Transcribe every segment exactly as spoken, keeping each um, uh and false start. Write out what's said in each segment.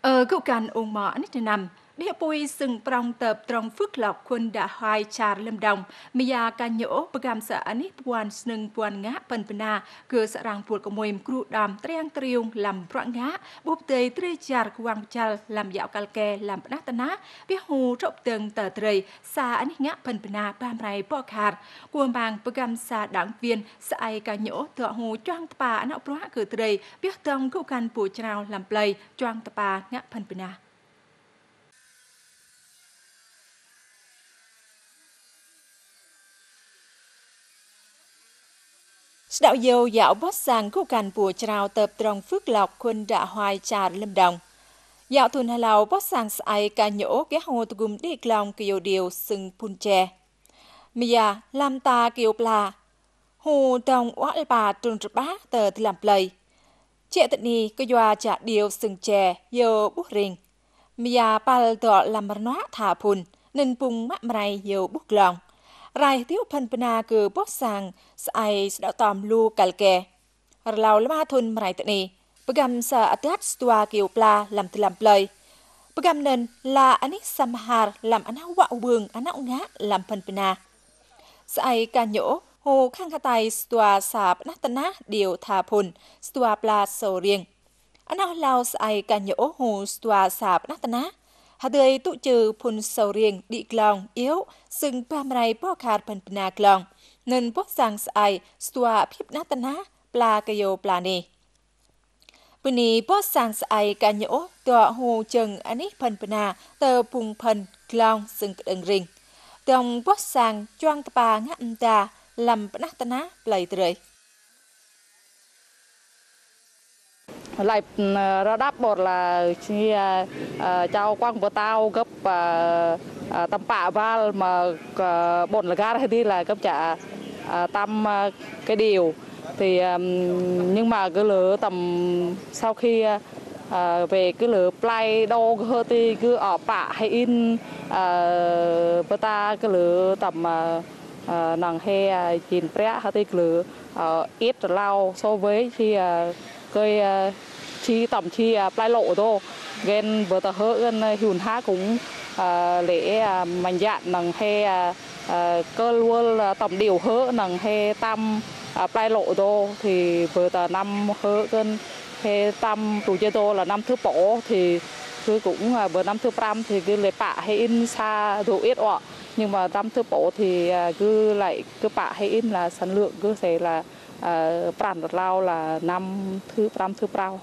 Ờ, cậu càn ồn mỏ nít nằm. Để bùi sừng prong tập trong phước lọc khuôn đã hoài trà lâm đồng. Mì ya ca nhỗ bờ gam sợ nít buồn sừng buồn ngã phần phần à. Cứ sợ rằng buồn của mùi cựu đàm triang triung làm proạn ngã. Bốp tê tri char quang chal làm dạo cal kè làm nát ná. Biết hù rộp tầng tờ trời xa nít ngã phần phần à ba mài bò khạt. Cuồng bàng bờ gam xa đảng viên sợ ai ca nhỗ tựa hù choang tpa nạo proạn cử trời. Biết tông cậu càn bùi trào làm play choang tpa ngã phần phần à. Đạo dầu dạo bót sang khu càn bùa trào tập trong phước lọc khuôn đã hoài trà lâm đồng. Dạo thun hà lào bót sang sài ca nhỗ ghé hồ tù gùm đi lòng kiều điều sừng phun chè. Mìa làm ta kiều plà. Hồ đồng oá bà trùn rập bác tờ thì làm play. Trẻ tận ni cơ doa trả điều sừng chè dầu bút rình. Mìa bà tọ làm bà nóa thả phun nên bùng mạ mày dầu bút lòng. Rai thiếu phần pena cứ bót sang sai đạo tòm lu cài kè. Rào lama thun mày tận ni. Begam sa atat stua kiều pla làm từ làm play. Begam nên là anh samhar làm anh quạo bường anh ngã làm phần pena. Sai ca nhỗ hồ khang khá tay stua sa nát tana điều thà phun stua pla sầu riêng. Anh lao sai ca nhỗ hồ stua sa nát tana. Hà đời tụ trừ phun sầu riêng đi klong yếu sừng ba mày bó khát phần pina klong nên bót sang sai stua phíp nát tana pla kayo pla ni. Bên này bót sang sai ca nhỗ tọa hồ chừng anh ấy phần pina tờ phung phần klong sừng đừng rình. Trong bót sang choang tapa ngã âm ta làm nát tana play trời. Lại ra đáp một là chi chào quang của tao gấp tầm bạ và mà bột là gà đi là cấp trả tầm cái điều thì nhưng mà cứ lửa tầm sau khi về cứ lửa play đô hơi thì cứ ở bạ hay in bữa ta cứ lửa tầm nàng hay chín pré hay thì lửa ít lao so với khi cây chi tầm chi play lộ thôi, gen vừa tờ hỡ gen hùn há cũng lễ mạnh dạn nằng hay cơ luôn tầm điều hỡ nằng hay tam play lộ thôi thì vừa tờ năm hỡ gen hay tam tủ chơi tô là năm thứ bổ thì cứ cũng vừa năm thứ pram thì cứ lễ bạ hay in xa đủ ít ọ nhưng mà năm thứ bổ thì cứ lại cứ bạ hay in là sản lượng cứ sẽ là pram đợt lao là năm thứ pram thứ prao.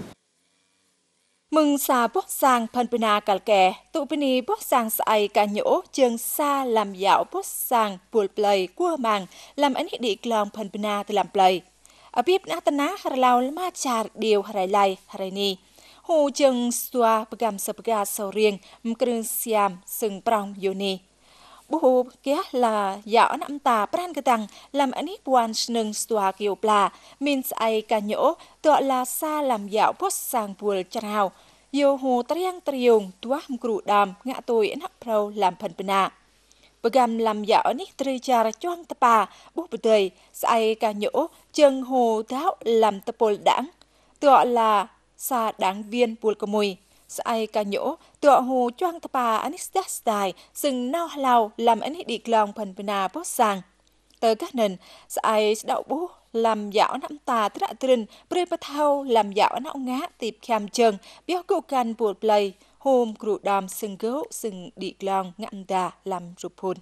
Mừng xa bót sang phần pina cài kè, tụ pini bót sang sai ca nhỗ trường xa làm dạo bót sang buồn play cua màng làm anh đi klong phần pina từ làm play. Ở bếp nát ná hà lao ma char điều hà lai hà ni. Hồ trường xua begam sabga sầu riêng mkrưng siam sừng prong yoni. Bố kia là dạo nắm ta pran cái tăng làm anh ấy buồn nâng xua kiều pla min sai ca nhỗ tọa là xa làm dạo bót sang buồn trào. Yêu hồ triang triung tua mkru đam ngã tôi nắp prau làm phần pena. Begam làm dạo nít tri char choang tapa bố bờ tơi sai ca nhỗ chân hồ tháo làm tapol đảng tọa là xa đảng viên buồn cơ mùi. Sai ca nhỗ tọa hồ choang tapa anistastai sừng nao lao làm anh đi klong phần pena bót sang. Tờ các nền sai đạo bố làm dạo nắm ta tất đạ trinh bê bà thao làm dạo nạo ngã tìm khám chân béo cầu can buồn play hôm cựu đàm sừng gấu sừng đi klong ngạn ta làm rụp hồn.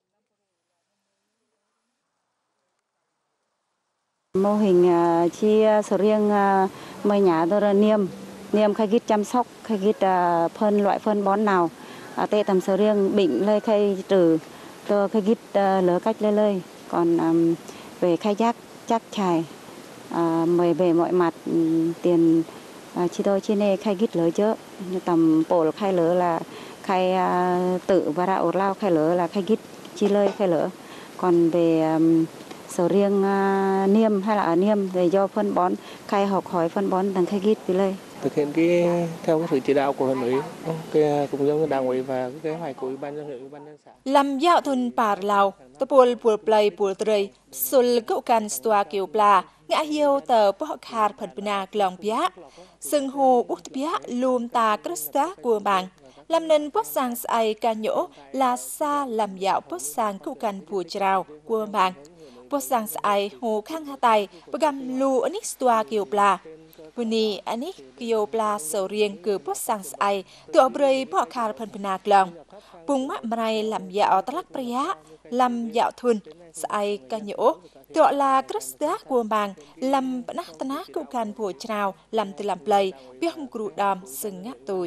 Mô hình chi sầu riêng mây nhà tôi là niêm niêm khai gít chăm sóc khai gít phân loại phân bón nào tệ tầm sầu riêng bệnh lây khai trừ tôi khai gít lỡ cách lây lây còn về khai giác chắc chài mời về mọi mặt tiền chi tôi trên đây khai gít lỡ chứ tầm bổ khai lỡ là khai tự và đạo lao khai lỡ là khai gít chi lơi khai lỡ còn về sầu riêng niêm hay là ở niêm thì do phân bón khai học hỏi phân bón thằng khai gít với lơi thực hiện cái theo cái sự chỉ đạo của huyện ủy, cái cùng giống đảng ủy và cái kế hoạch của ủy ban nhân huyện, ủy ban nhân xã. Làm dạo thôn Pà Lào, tập buồn buồn play buồn trời, sul cậu can stua kiều pla, ngã hiu tờ bó khát phần pina klong bia, sừng hồ bút bía lùm tà Krista của bạn làm nên bút sang sai ca nhỗ là xa làm dạo bút sang cụ cần phù trào của bạn bút sang sai hồ khang hà tài và gam lù anik stua kiều pla Puni anik kiều pla sầu riêng cứ bút sang sai tụi bơi bỏ khar phân pina lòng bung mắt mày làm dạo tắc pria làm dạo thun sai ca nhỗ tụi là Krista của bạn làm nát nát cụ cần phù trào làm từ làm play biết không cừu đam sừng ngáp tôi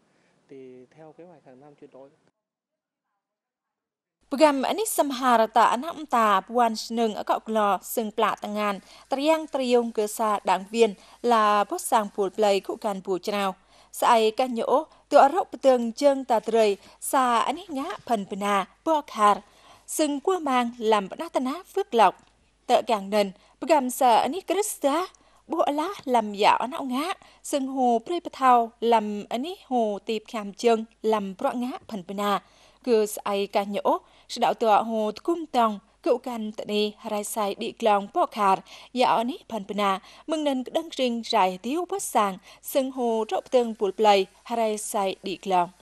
Pegam anis samharata anak mta puan seneng akak klo seng plak tangan triang triung ke sa đảng viên là bốt sang phul play cụ can phù trao sai ca nhỗ tụ rốc tường chân ta trời sa anis ngã phần pina bo khar sừng qua mang làm bát na phước lộc tợ càng nền pegam sa anis Krista bộ lá làm dạo não ngã sừng hồ prey thao làm anis hồ tiệp kham chân làm pro ngã phần pina cứ sai ca nhỗ sự đạo tựa hồ cung tòng cựu can tại đây hai sai đi lòng bỏ khar dạo ní phần pina mừng nên đăng trình dài thiếu bất sàng sừng hồ rộp tương bùi play hai sai đi lòng